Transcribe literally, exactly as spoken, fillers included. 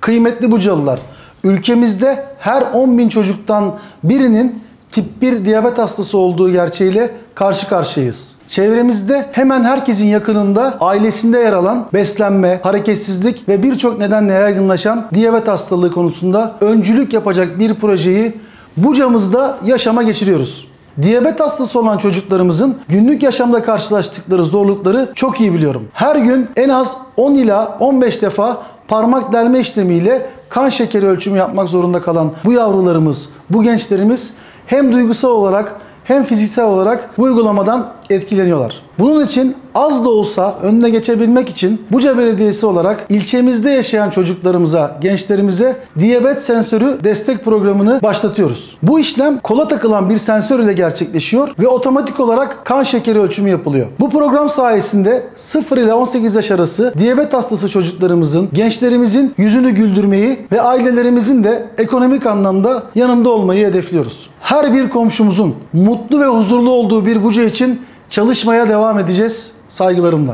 Kıymetli Bucalılar, ülkemizde her on bin çocuktan birinin tip bir diyabet hastası olduğu gerçeğiyle karşı karşıyayız. Çevremizde hemen herkesin yakınında ailesinde yer alan beslenme, hareketsizlik ve birçok nedenle yaygınlaşan diyabet hastalığı konusunda öncülük yapacak bir projeyi Buca'mızda yaşama geçiriyoruz. Diyabet hastası olan çocuklarımızın günlük yaşamda karşılaştıkları zorlukları çok iyi biliyorum. Her gün en az on ila on beş defa parmak delme işlemiyle kan şekeri ölçümü yapmak zorunda kalan bu yavrularımız, bu gençlerimiz hem duygusal olarak hem fiziksel olarak bu uygulamadan etkileniyorlar. Bunun için az da olsa önüne geçebilmek için Buca Belediyesi olarak ilçemizde yaşayan çocuklarımıza, gençlerimize diyabet sensörü destek programını başlatıyoruz. Bu işlem kola takılan bir sensör ile gerçekleşiyor ve otomatik olarak kan şekeri ölçümü yapılıyor. Bu program sayesinde sıfır ile on sekiz yaş arası diyabet hastası çocuklarımızın, gençlerimizin yüzünü güldürmeyi ve ailelerimizin de ekonomik anlamda yanında olmayı hedefliyoruz. Her bir komşumuzun mutlu ve huzurlu olduğu bir Buca için çalışmaya devam edeceğiz. Saygılarımla.